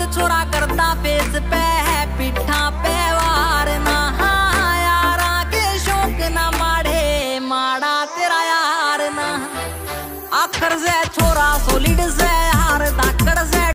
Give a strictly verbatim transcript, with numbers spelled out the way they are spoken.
छोरा करता फेस पे है पिठा पे वार ना यारा के शौक ना माड़े माड़ा तेरा यार ना आखर से छोरा सोलिड से